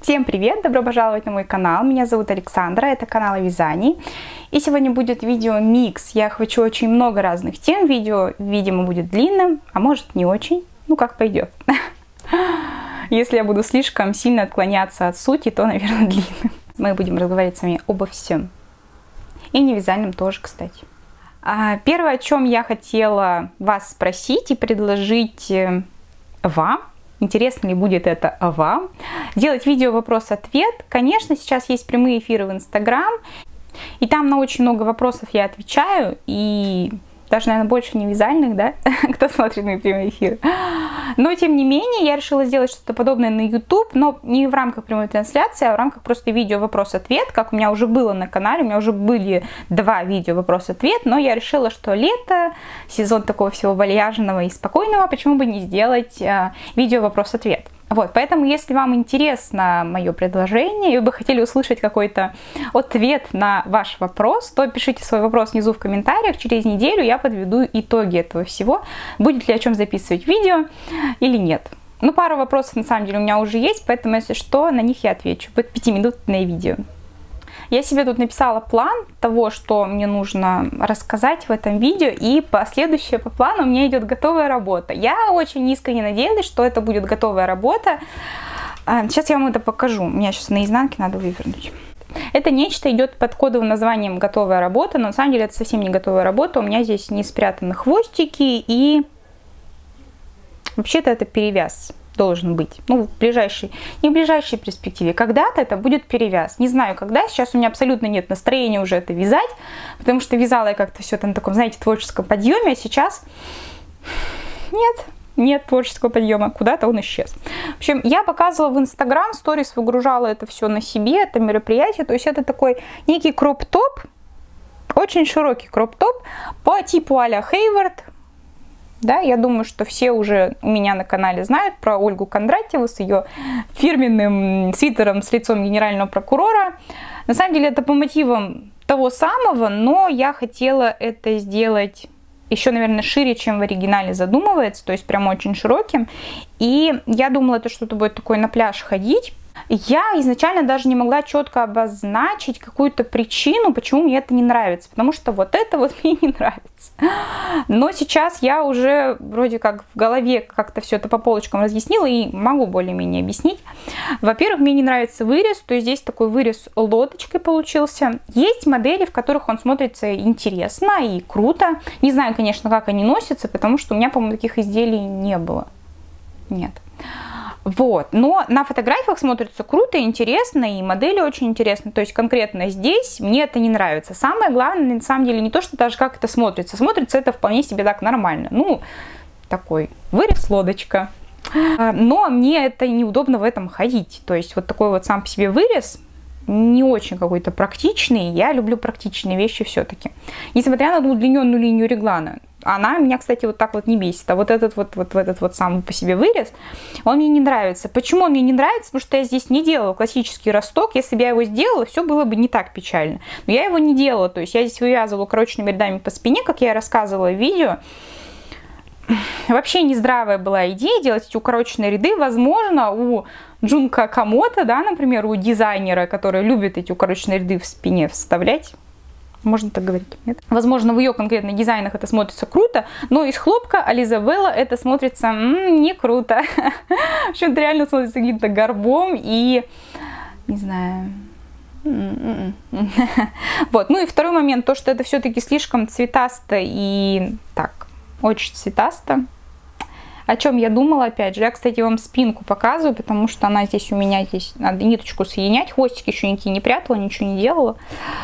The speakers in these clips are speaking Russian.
Всем привет! Добро пожаловать на мой канал. Меня зовут Александра, это канал о вязании. И сегодня будет видео-микс. Я хочу очень много разных тем. Видео, видимо, будет длинным, а может не очень. Ну, как пойдет. Если я буду слишком сильно отклоняться от сути, то, наверное, длинным. Мы будем разговаривать с вами обо всем. И не вязальном тоже, кстати. Первое, о чем я хотела вас спросить и предложить вам, интересно ли будет это вам, делать видео вопрос-ответ. Конечно, сейчас есть прямые эфиры в Инстаграм, и там на очень много вопросов я отвечаю, и даже, наверное, больше не вязальных, да, кто смотрит мои прямые эфиры. Но, тем не менее, я решила сделать что-то подобное на YouTube, но не в рамках прямой трансляции, а в рамках просто видео вопрос-ответ, как у меня уже было на канале, у меня уже были 2 видео вопрос-ответ, но я решила, что лето, сезон такого всего вальяжного и спокойного, почему бы не сделать видео вопрос-ответ. Вот, поэтому, если вам интересно мое предложение, и вы бы хотели услышать какой-то ответ на ваш вопрос, то пишите свой вопрос внизу в комментариях. Через неделю я подведу итоги этого всего, будет ли о чем записывать видео или нет. Ну, пару вопросов на самом деле у меня уже есть, поэтому, если что, на них я отвечу. Будет 5-минутное видео. Я себе тут написала план того, что мне нужно рассказать в этом видео, и последующее по плану у меня идет готовая работа. Я очень искренне надеялась, что это будет готовая работа. Сейчас я вам это покажу. У меня сейчас на изнанке надо вывернуть. Это нечто идет под кодовым названием «готовая работа», но на самом деле это совсем не готовая работа. У меня здесь не спрятаны хвостики, и вообще-то это перевяз должен быть, ну, в ближайшей, не в ближайшей перспективе. Когда-то это будет перевяз. Не знаю, когда. Сейчас у меня абсолютно нет настроения уже это вязать, потому что вязала я как-то все это на таком, знаете, творческом подъеме, а сейчас нет творческого подъема. Куда-то он исчез. В общем, я показывала в Инстаграм, сторис выгружала это все на себе, это мероприятие. То есть это такой некий кроп-топ, очень широкий кроп-топ по типу а-ля Хейвард. Да, я думаю, что все уже у меня на канале знают про Ольгу Кондратьеву с ее фирменным свитером с лицом генерального прокурора. На самом деле это по мотивам того самого, но я хотела это сделать еще, наверное, шире, чем в оригинале задумывается, то есть прям очень широким. И я думала, это что-то будет такое на пляж ходить. Я изначально даже не могла четко обозначить какую-то причину, почему мне это не нравится, потому что вот это вот мне не нравится. Но сейчас я уже вроде как в голове как-то все это по полочкам разъяснила и могу более-менее объяснить. Во-первых, мне не нравится вырез, то есть здесь такой вырез лодочкой получился. Есть модели, в которых он смотрится интересно и круто. Не знаю, конечно, как они носятся, потому что у меня, по-моему, таких изделий не было. Нет. Вот, но на фотографиях смотрится круто, интересно, и модели очень интересны. То есть конкретно здесь мне это не нравится. Самое главное, на самом деле, не то, что даже как это смотрится. Смотрится это вполне себе так нормально. Ну, такой вырез лодочка. Но мне это неудобно в этом ходить. То есть вот такой вот сам по себе вырез не очень какой-то практичный. Я люблю практичные вещи все-таки. Несмотря на удлиненную линию реглана. Она меня, кстати, вот так вот не бесит. А вот этот вот сам по себе вырез, он мне не нравится. Почему он мне не нравится? Потому что я здесь не делала классический росток. Если бы я его сделала, все было бы не так печально. Но я его не делала. То есть я здесь вывязывала укороченными рядами по спине, как я рассказывала в видео. Вообще нездравая была идея делать эти укороченные ряды. Возможно, у Джунко Камото, да, например, у дизайнера, который любит эти укороченные ряды в спине вставлять, можно так говорить, нет? Возможно, в ее конкретных дизайнах это смотрится круто, но из хлопка Ализабелла это смотрится не круто. В общем, это реально смотрится каким-то горбом и, не знаю... Вот, ну и второй момент, то, что это все-таки слишком цветасто и так, очень цветасто. О чем я думала, опять же, я, кстати, вам спинку показываю, потому что она здесь у меня, здесь надо ниточку соединять, хвостик еще никакие не прятала, ничего не делала.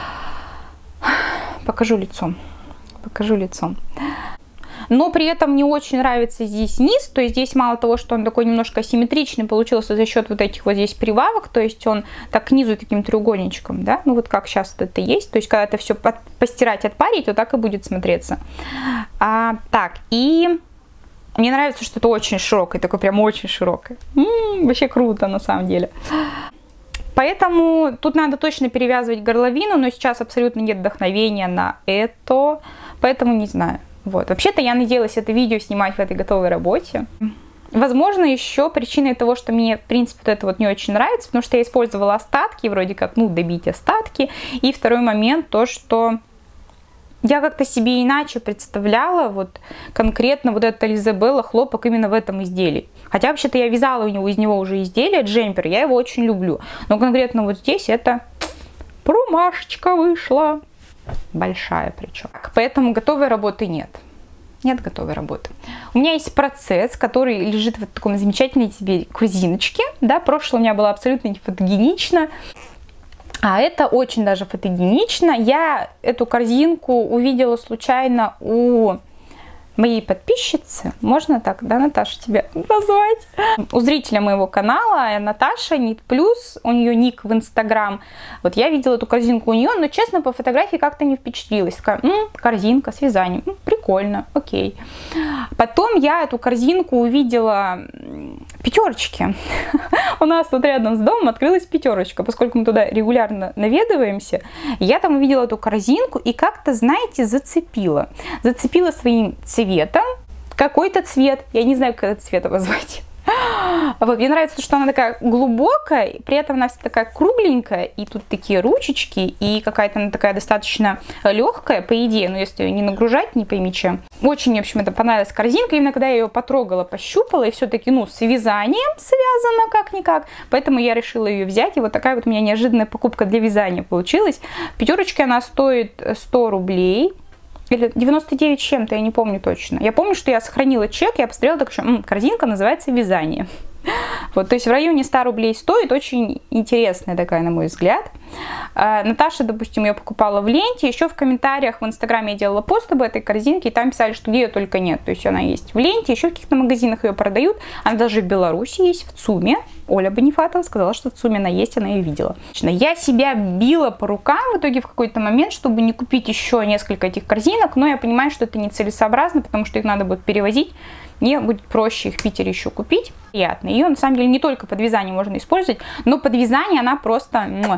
Покажу лицом. Покажу лицом. Но при этом мне очень нравится здесь низ. То есть здесь мало того, что он такой немножко асимметричный получился за счет вот этих вот здесь прибавок. То есть он так к низу таким треугольничком, да. Ну вот как сейчас это есть. То есть когда это все постирать, отпарить, вот так и будет смотреться. Так, и мне нравится, что это очень широкое. Такое прям очень широкое. Вообще круто на самом деле. Поэтому тут надо точно перевязывать горловину, но сейчас абсолютно нет вдохновения на это, поэтому не знаю. Вот. Вообще-то я надеялась это видео снимать в этой готовой работе. Возможно, еще причиной того, что мне, в принципе, вот это вот не очень нравится, потому что я использовала остатки, вроде как, ну, добить остатки. И второй момент, то, что я как-то себе иначе представляла вот конкретно вот этот Изабелла хлопок именно в этом изделии. Хотя вообще-то я вязала из него уже изделие, джемпер, я его очень люблю. Но конкретно вот здесь это промашечка вышла. Большая причем. Поэтому готовой работы нет. Нет готовой работы. У меня есть процесс, который лежит в таком замечательной себе корзиночке. Да, прошлое у меня было абсолютно не фотогенично. А это очень даже фотогенично. Я эту корзинку увидела случайно у моей подписчицы. Можно так, да, Наташа, тебя назвать? У зрителя моего канала, Наташа, Нит Плюс, у нее ник в Инстаграм. Вот я видела эту корзинку у нее, но, честно, по фотографии как-то не впечатлилась. Такая, корзинка с вязанием, прикольно, окей. Потом я эту корзинку увидела в Пятерочке. У нас тут рядом с домом открылась Пятерочка, поскольку мы туда регулярно наведываемся. Я там увидела эту корзинку и как-то, знаете, зацепила. Зацепила своим цветом. Какой-то цвет, я не знаю, как этот цвет обозвать. Вот, мне нравится, что она такая глубокая, при этом она вся такая кругленькая, и тут такие ручечки, и какая-то она такая достаточно легкая, по идее, но если ее не нагружать, не пойми чем. Очень мне, в общем, это понравилась корзинка, именно когда я ее потрогала, пощупала, и все-таки, ну, с вязанием связано как-никак, поэтому я решила ее взять, и вот такая вот у меня неожиданная покупка для вязания получилась. В Пятерочке она стоит 100 рублей. Или 99 с чем-то, я не помню точно. Я помню, что я сохранила чек, я посмотрела, так что корзинка называется «Вязание». Вот, то есть в районе 100 рублей стоит, очень интересная такая, на мой взгляд. Наташа, допустим, ее покупала в ленте, еще в комментариях в Инстаграме я делала пост об этой корзинке, и там писали, что где ее только нет. То есть она есть в ленте, еще в каких-то магазинах ее продают, она даже в Беларуси есть, в ЦУМе. Оля Бонифатова сказала, что в ЦУМе она есть, она ее видела. Я себя била по рукам в итоге в какой-то момент, чтобы не купить еще несколько этих корзинок, но я понимаю, что это нецелесообразно, потому что их надо будет перевозить. Мне будет проще их в Питере еще купить. Приятно. Ее на самом деле не только под вязание можно использовать, но под вязание она просто...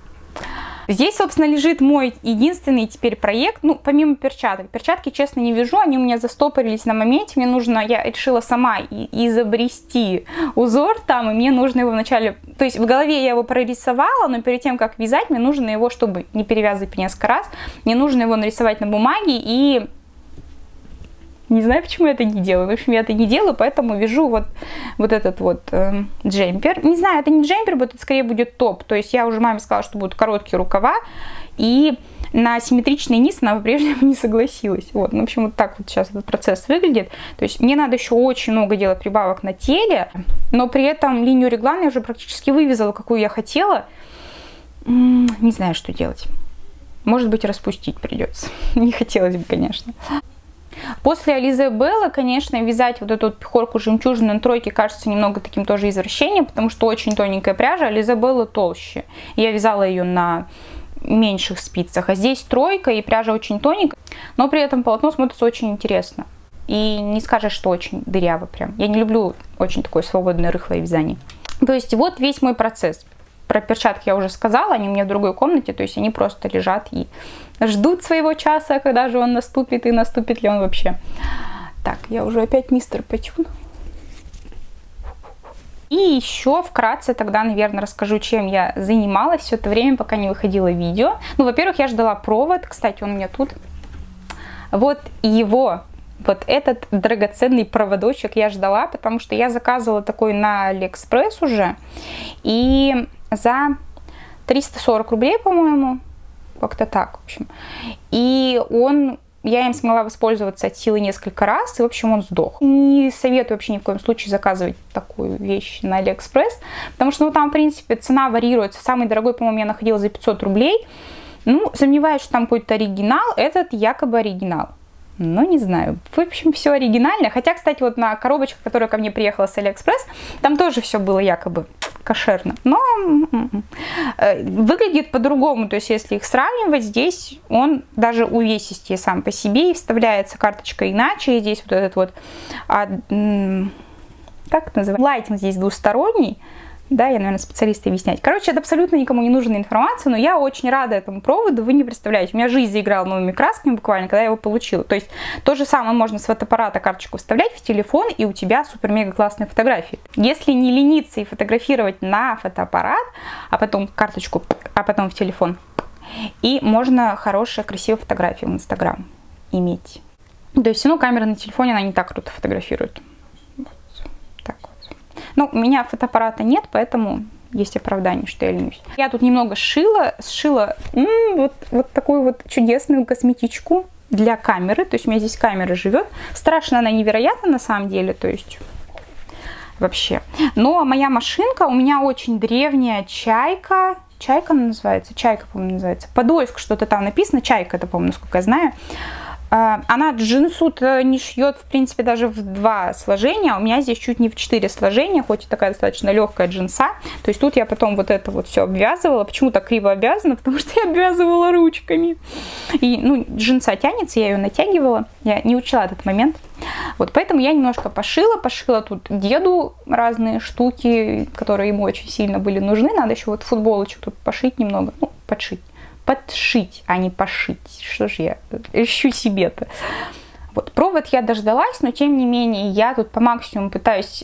Здесь, собственно, лежит мой единственный теперь проект, ну, помимо перчаток. Перчатки, честно, не вяжу, они у меня застопорились на моменте. Мне нужно, я решила сама изобрести узор там, и мне нужно его вначале... То есть в голове я его прорисовала, но перед тем, как вязать, мне нужно его, чтобы не перевязывать по несколько раз, мне нужно его нарисовать на бумаге и... Не знаю, почему я это не делаю. В общем, я это не делаю, поэтому вяжу вот этот вот джемпер. Не знаю, это не джемпер, это скорее будет топ. То есть я уже маме сказала, что будут короткие рукава. И на симметричный низ она по-прежнему не согласилась. Вот, ну, в общем, вот так вот сейчас этот процесс выглядит. То есть мне надо еще очень много делать прибавок на теле, но при этом линию реглана я уже практически вывязала, какую я хотела. Не знаю, что делать. Может быть, распустить придется. Не хотелось бы, конечно. После Изабеллы, конечно, вязать вот эту пехорку жемчужины на тройке кажется немного таким тоже извращением, потому что очень тоненькая пряжа, а Изабелла толще. Я вязала ее на меньших спицах, а здесь тройка и пряжа очень тоненькая, но при этом полотно смотрится очень интересно. И не скажешь, что очень дыряво прям. Я не люблю очень такое свободное рыхлое вязание. То есть вот весь мой процесс. Про перчатки я уже сказала, они у меня в другой комнате, то есть они просто лежат и ждут своего часа, когда же он наступит и наступит ли он вообще. Так, я уже опять мистер Патюн. И еще вкратце тогда, наверное, расскажу, чем я занималась все это время, пока не выходило видео. Ну, во-первых, я ждала провод, кстати, он у меня тут. Вот его, вот этот драгоценный проводочек я ждала, потому что я заказывала такой на Алиэкспресс уже. И за 340 рублей, по-моему, как-то так, в общем. И я им смогла воспользоваться от силы несколько раз, и, в общем, он сдох. Не советую вообще ни в коем случае заказывать такую вещь на Алиэкспресс, потому что, ну, там, в принципе, цена варьируется. Самый дорогой, по-моему, я находила за 500 рублей. Ну, сомневаюсь, что там какой-то оригинал. Этот якобы оригинал. Ну, не знаю. В общем, все оригинально. Хотя, кстати, вот на коробочках, которая ко мне приехала с Алиэкспресс, там тоже все было якобы кошерно. Но выглядит по-другому. То есть, если их сравнивать, здесь он даже увесистее сам по себе. И вставляется карточка иначе. И здесь вот этот вот... как это называется? Лайтинг здесь двусторонний. Да, я, наверное, специалист объяснять. Короче, это абсолютно никому не нужная информация, но я очень рада этому проводу, вы не представляете. У меня жизнь заиграла новыми красками буквально, когда я его получила. То есть то же самое можно с фотоаппарата карточку вставлять в телефон, и у тебя супер-мега классные фотографии. Если не лениться и фотографировать на фотоаппарат, а потом карточку, а потом в телефон, и можно хорошие, красивые фотографии в Инстаграм иметь. То есть, ну, камера на телефоне, она не так круто фотографирует. Вот. Так вот. Ну, у меня фотоаппарата нет, поэтому есть оправдание, что я ленюсь. Я тут немного сшила вот такую вот чудесную косметичку для камеры. То есть у меня здесь камера живет. Страшно она невероятно на самом деле, то есть вообще. Но моя машинка у меня очень древняя Чайка. Чайка она называется? Чайка, по-моему, называется. Подольск что-то там написано. Чайка, это, по-моему, насколько я знаю. Она джинсу-то не шьет, в принципе, даже в 2 сложения. У меня здесь чуть не в 4 сложения, хоть и такая достаточно легкая джинса. То есть тут я потом вот это вот все обвязывала. Почему так криво обвязана? Потому что я обвязывала ручками. И, ну, джинса тянется, я ее натягивала. Я не учла этот момент. Вот, поэтому я немножко пошила тут деду разные штуки, которые ему очень сильно были нужны. Надо еще вот футболочек тут пошить немного, ну, подшить, а не пошить. Что же я ищу себе-то? Вот, провод я дождалась, но тем не менее я тут по максимуму пытаюсь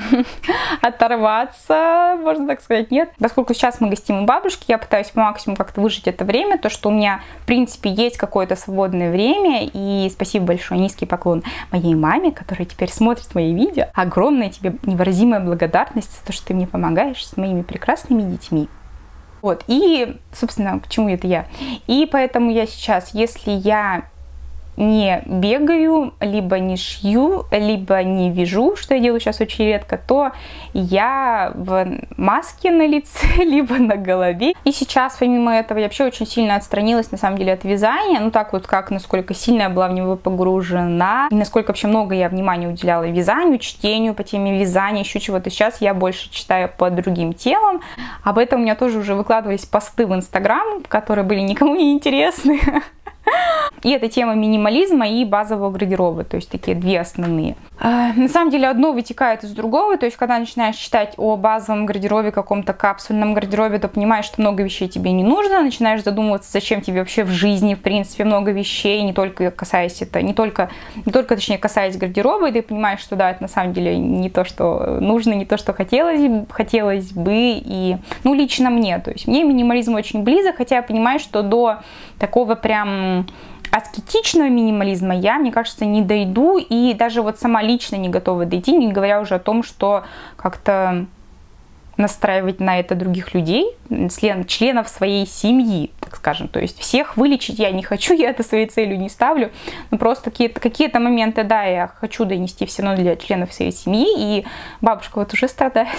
оторваться, можно так сказать, нет. Поскольку сейчас мы гостим у бабушки, я пытаюсь по максимуму как-то выжить это время, то, что у меня, в принципе, есть какое-то свободное время, и спасибо большое, низкий поклон моей маме, которая теперь смотрит мои видео. Огромная тебе невыразимая благодарность за то, что ты мне помогаешь с моими прекрасными детьми. Вот, и, собственно, к чему это я? И поэтому я сейчас, если я не бегаю, либо не шью, либо не вяжу, что я делаю сейчас очень редко, то я в маске на лице, либо на голове. И сейчас, помимо этого, я вообще очень сильно отстранилась, на самом деле, от вязания. Ну, так вот, как, насколько сильно я была в него погружена, и насколько вообще много я внимания уделяла вязанию, чтению по теме вязания, еще чего-то. Сейчас я больше читаю по другим темам. Об этом у меня тоже уже выкладывались посты в Инстаграм, которые были никому не интересны. И это тема минимализма и базового гардероба, то есть такие 2 основные. На самом деле одно вытекает из другого, то есть когда начинаешь читать о базовом гардеробе, каком-то капсульном гардеробе, то понимаешь, что много вещей тебе не нужно, начинаешь задумываться, зачем тебе вообще в жизни, в принципе, много вещей, не только касаясь это, не только точнее, касаясь гардероба, и ты понимаешь, что да, это на самом деле не то, что нужно, не то, что хотелось бы, и, ну, лично мне, то есть мне минимализм очень близок, хотя я понимаю, что до такого прям аскетичного минимализма я, мне кажется, не дойду, и даже вот сама лично не готова дойти, не говоря уже о том, что как-то настраивать на это других людей, членов своей семьи, так скажем. То есть всех вылечить я не хочу, я это своей целью не ставлю, но просто какие-то моменты, да, я хочу донести все равно для членов своей семьи, и бабушка вот уже страдает.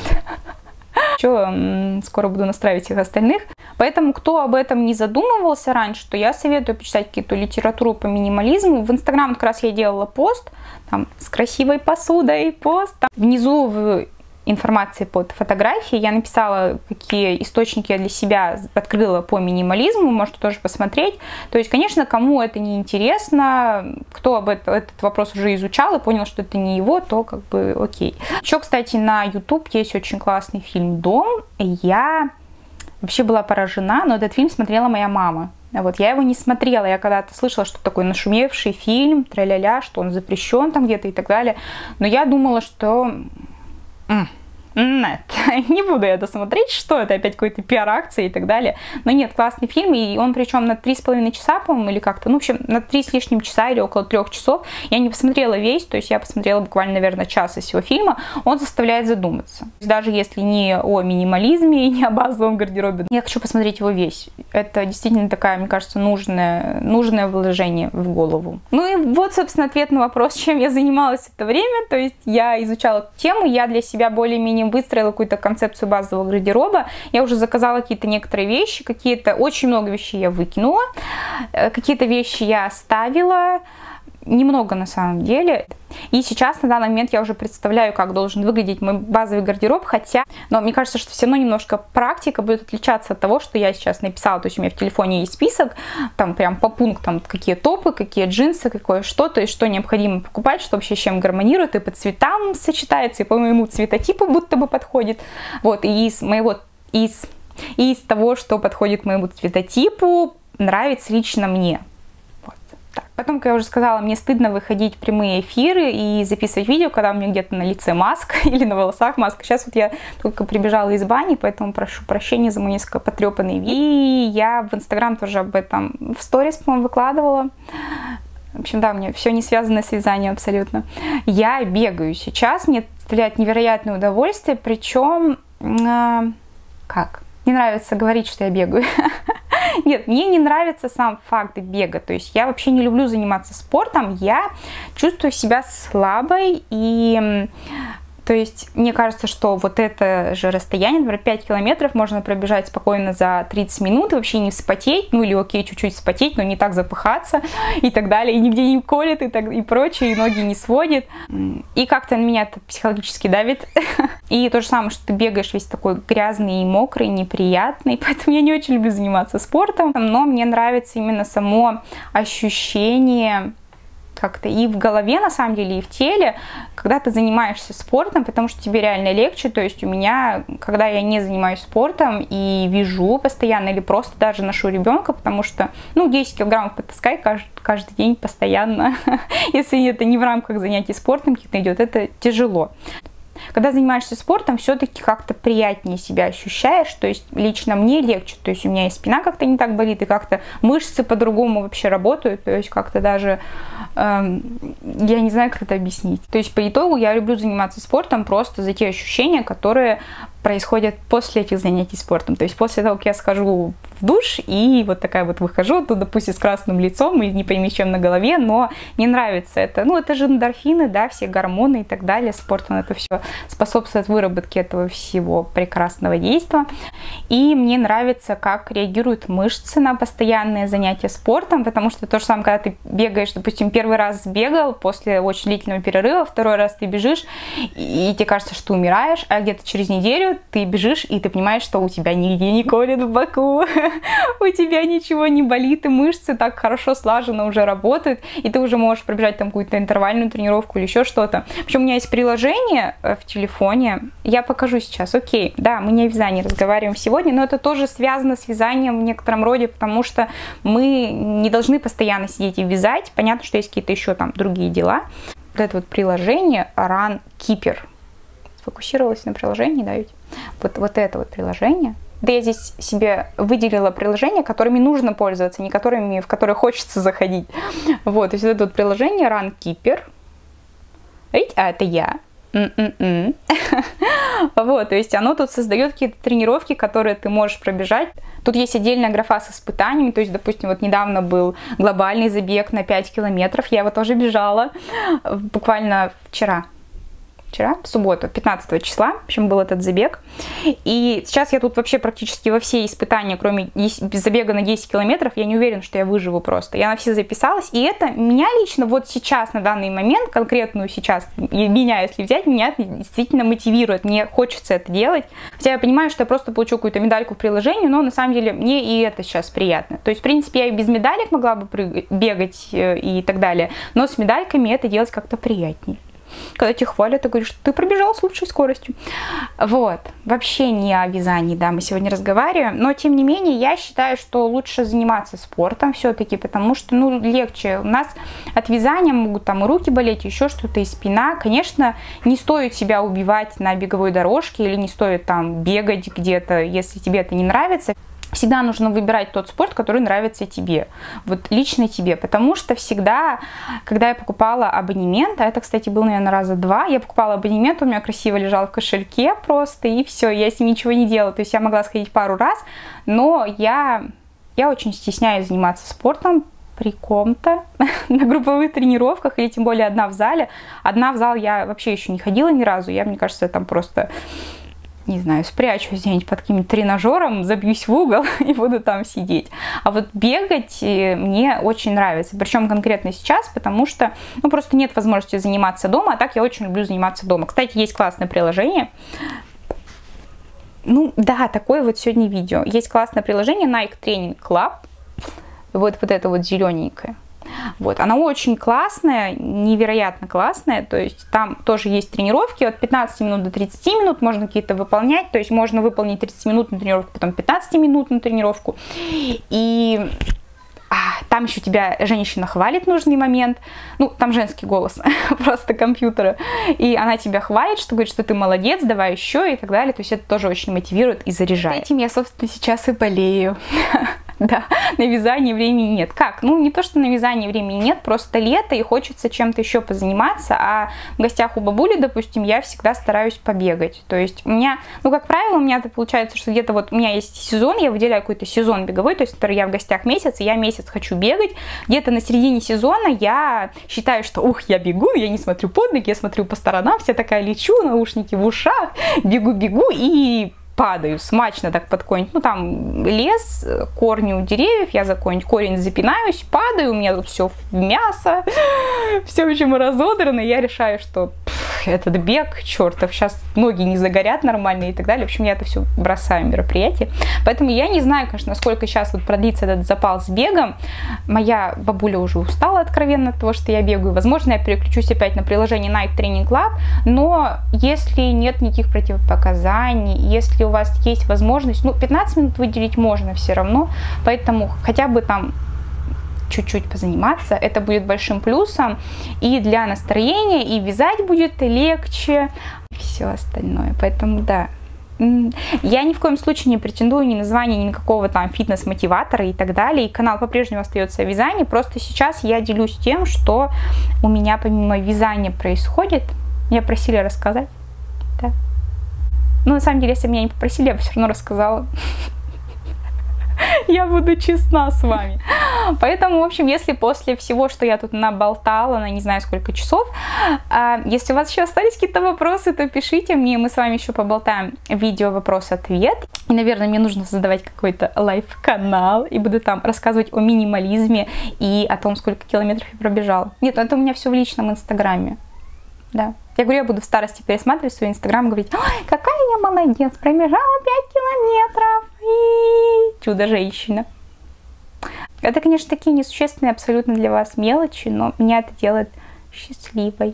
Еще скоро буду настраивать всех остальных. Поэтому, кто об этом не задумывался раньше, то я советую почитать какую-то литературу по минимализму. В Инстаграм как раз я делала пост там, с красивой посудой, пост. Там. Внизу в информации под фотографией я написала, какие источники я для себя открыла по минимализму, можете тоже посмотреть. То есть, конечно, кому это не интересно, кто этот вопрос уже изучал и понял, что это не его, то как бы окей. Еще, кстати, на YouTube есть очень классный фильм «Дом». Я вообще была поражена, но этот фильм смотрела моя мама. Вот, я его не смотрела, я когда-то слышала, что такой нашумевший фильм, тра-ля-ля, что он запрещен там где-то и так далее. Но я думала, что... Нет, не буду я это смотреть, что это опять какой-то пиар-акция и так далее. Но нет, классный фильм, и он причем на 3,5 часа, по-моему, или как-то, ну, в общем, на 3 с лишним часа или около 3 часов. Я не посмотрела весь, то есть я посмотрела буквально, наверное, час из всего фильма. Он заставляет задуматься. Даже если не о минимализме и не о базовом гардеробе, я хочу посмотреть его весь. Это действительно такая, мне кажется, нужное вложение в голову. Ну и вот, собственно, ответ на вопрос, чем я занималась в это время. То есть я изучала эту тему, я для себя более-менее выстроила какую-то концепцию базового гардероба. Я уже заказала какие-то некоторые вещи, очень много вещей я выкинула, какие-то вещи я оставила. немного на самом деле. И сейчас, на данный момент, я уже представляю, как должен выглядеть мой базовый гардероб, но мне кажется, что все равно немножко практика будет отличаться от того, что я сейчас написала. То есть у меня в телефоне есть список, там прям по пунктам, какие топы, какие джинсы, какое что, то есть что необходимо покупать, что вообще с чем гармонирует, и по цветам сочетается, и по моему цветотипу будто бы подходит. Вот, и из того, что подходит моему цветотипу, нравится лично мне. Потом, как я уже сказала, мне стыдно выходить в прямые эфиры и записывать видео, когда у меня где-то на лице маска или на волосах маска. Сейчас вот я только прибежала из бани, поэтому прошу прощения за мой несколько потрепанный вид. И я в Инстаграм тоже об этом в сторис, по-моему, выкладывала. В общем, да, у меня все не связано с вязанием абсолютно. Я бегаю сейчас, мне доставляет невероятное удовольствие, причем, как? Не нравится говорить, что я бегаю. Нет, мне не нравится сам факт бега, то есть я вообще не люблю заниматься спортом, я чувствую себя слабой, и то есть мне кажется, что вот это же расстояние, например, 5 километров можно пробежать спокойно за 30 минут, и вообще не вспотеть, ну или окей, чуть-чуть вспотеть, но не так запыхаться и так далее, и нигде не колет и прочее, и ноги не сводит, и как-то на меня это психологически давит, и то же самое, что ты бегаешь весь такой грязный и мокрый, неприятный, поэтому я не очень люблю заниматься спортом, но мне нравится именно само ощущение как-то и в голове, на самом деле, и в теле, когда ты занимаешься спортом, потому что тебе реально легче. То есть у меня, когда я не занимаюсь спортом и вяжу постоянно или просто даже ношу ребенка, потому что, ну, 10 килограммов потаскать каждый день постоянно, если это не в рамках занятий спортом каких-то идет, это тяжело. Когда занимаешься спортом, все-таки как-то приятнее себя ощущаешь, то есть лично мне легче, то есть у меня и спина как-то не так болит, и как-то мышцы по-другому вообще работают, то есть как-то даже, я не знаю, как это объяснить. То есть по итогу я люблю заниматься спортом просто за те ощущения, которые происходят после этих занятий спортом. То есть после того, как я схожу в душ и вот такая вот выхожу, то, допустим, с красным лицом и не пойми чем на голове, но мне нравится это. Ну, это же эндорфины, да, все гормоны и так далее. Спорт, он это все способствует выработке этого всего прекрасного действия. И мне нравится, как реагируют мышцы на постоянные занятия спортом, потому что то же самое, когда ты бегаешь, допустим, первый раз бегал, после очень длительного перерыва, второй раз ты бежишь, и тебе кажется, что умираешь, а где-то через неделю ты бежишь, и ты понимаешь, что у тебя нигде не колет в боку, у тебя ничего не болит, и мышцы так хорошо слаженно уже работают, и ты уже можешь пробежать там какую-то интервальную тренировку или еще что-то. Причем у меня есть приложение в телефоне, я покажу сейчас. Окей, да, мы не о вязании разговариваем сегодня, но это тоже связано с вязанием в некотором роде, потому что мы не должны постоянно сидеть и вязать. Понятно, что есть какие-то еще там другие дела. Вот это вот приложение Runkeeper. Сфокусировалась на приложении, да, ведь? Вот это вот приложение. Да, я здесь себе выделила приложения, которыми нужно пользоваться, не которыми, в которые хочется заходить. Вот, то есть это вот приложение Runkeeper. Видите, а это я. Вот, то есть оно тут создает какие-то тренировки, которые ты можешь пробежать. Тут есть отдельная графа с испытаниями, то есть, допустим, вот недавно был глобальный забег на 5 километров, я его тоже бежала буквально вчера, в субботу, 15 числа, в общем, был этот забег. И сейчас я тут вообще практически во все испытания, кроме забега на 10 километров, я не уверена, что я выживу просто. Я на все записалась, и это меня лично вот сейчас, на данный момент, конкретную сейчас, меня, если взять, меня действительно мотивирует, мне хочется это делать. Хотя я понимаю, что я просто получу какую-то медальку в приложении, но на самом деле мне и это сейчас приятно. То есть, в принципе, я и без медалек могла бы бегать и так далее, но с медальками это делать как-то приятнее. Когда тебя хвалят, ты говоришь, что ты пробежал с лучшей скоростью. Вот. Вообще не о вязании, да, мы сегодня разговариваем. Но, тем не менее, я считаю, что лучше заниматься спортом все-таки, потому что, ну, легче. У нас от вязания могут там и руки болеть, еще что-то, и спина. Конечно, не стоит себя убивать на беговой дорожке или не стоит там бегать где-то, если тебе это не нравится. Всегда нужно выбирать тот спорт, который нравится тебе, вот лично тебе, потому что всегда, когда я покупала абонемент, а это, кстати, был, наверное, раза два, я покупала абонемент, у меня красиво лежал в кошельке просто, и все, я с ним ничего не делала, то есть я могла сходить пару раз, но я очень стесняюсь заниматься спортом при ком-то, на групповых тренировках, или тем более одна в зале. Одна в зал я вообще еще не ходила ни разу, мне кажется, там просто не знаю, спрячусь где-нибудь под каким-нибудь тренажером, забьюсь в угол и буду там сидеть. А вот бегать мне очень нравится. Причем конкретно сейчас, потому что, ну, просто нет возможности заниматься дома, а так я очень люблю заниматься дома. Кстати, есть классное приложение. Ну, да, такое вот сегодня видео. Есть классное приложение Nike Training Club. Вот это вот зелененькое. Вот, она очень классная, невероятно классная, то есть там тоже есть тренировки от 15 минут до 30 минут, можно какие-то выполнять, то есть можно выполнить 30 минут на тренировку, потом 15 минут на тренировку, и там еще тебя женщина хвалит в нужный момент, ну, там женский голос, просто компьютера, и она тебя хвалит, что говорит, что ты молодец, давай еще и так далее, то есть это тоже очень мотивирует и заряжает. Этим я, собственно, сейчас и болею. Да, на вязание времени нет. Как? Ну, не то, что на вязание времени нет, просто лето, и хочется чем-то еще позаниматься, а в гостях у бабули, допустим, я всегда стараюсь побегать. То есть у меня, ну, как правило, у меня это получается, что где-то вот у меня есть сезон, я выделяю какой-то сезон беговой, то есть, например, я в гостях месяц, и я месяц хочу бегать, где-то на середине сезона я считаю, что, ух, я бегу, я не смотрю под ноги, я смотрю по сторонам, вся такая лечу, наушники в ушах, бегу и падаю смачно так под какой-нибудь, ну там лес, корни у деревьев, я за какой-нибудь корень запинаюсь, падаю, у меня тут все в мясо, все очень разодрано, и я решаю, что этот бег, чертов, сейчас ноги не загорят нормально и так далее. В общем, я это все бросаю мероприятие. Поэтому я не знаю, конечно, насколько сейчас вот продлится этот запал с бегом. Моя бабуля уже устала откровенно от того, что я бегаю. Возможно, я переключусь опять на приложение Nike Training Club, но если нет никаких противопоказаний, если у вас есть возможность, ну, 15 минут выделить можно все равно, поэтому хотя бы там чуть-чуть позаниматься, это будет большим плюсом и для настроения, и вязать будет легче, и все остальное. Поэтому да, я ни в коем случае не претендую ни на звание, ни на какого там фитнес-мотиватора и так далее, и канал по-прежнему остается вязание, просто сейчас я делюсь тем, что у меня помимо вязания происходит. Меня просили рассказать, да. Ну, на самом деле, если меня не попросили, я бы все равно рассказала. Я буду честна с вами. Поэтому, в общем, если после всего, что я тут наболтала на не знаю сколько часов, если у вас еще остались какие-то вопросы, то пишите мне, мы с вами еще поболтаем видео вопрос-ответ. И, наверное, мне нужно создавать какой-то лайв-канал и буду там рассказывать о минимализме и о том, сколько километров я пробежала. Нет, это у меня все в личном инстаграме. Да. Я говорю, я буду в старости пересматривать свой инстаграм и говорить: ой, какая я молодец, пробежала 5 километров. И чудо-женщина. Это, конечно, такие несущественные абсолютно для вас мелочи, но меня это делает счастливой.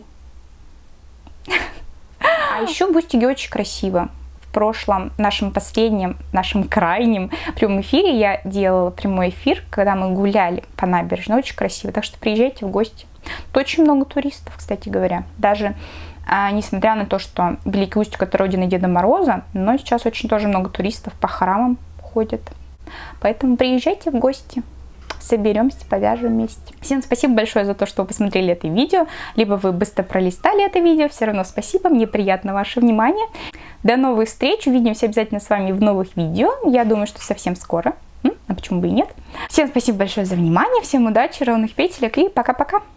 А еще бустики очень красиво. В прошлом, нашем последнем, нашем крайнем прямом эфире я делала прямой эфир, когда мы гуляли по набережной. Очень красиво. Так что приезжайте в гости. Тут очень много туристов, кстати говоря. Даже несмотря на то, что Великий Устюг — это родина Деда Мороза, но сейчас очень тоже много туристов по храмам ходят. Поэтому приезжайте в гости. Соберемся, повяжем вместе. Всем спасибо большое за то, что вы посмотрели это видео. Либо вы быстро пролистали это видео. Все равно спасибо. Мне приятно ваше внимание. До новых встреч. Увидимся обязательно с вами в новых видео. Я думаю, что совсем скоро. А почему бы и нет? Всем спасибо большое за внимание. Всем удачи, ровных петелек и пока-пока.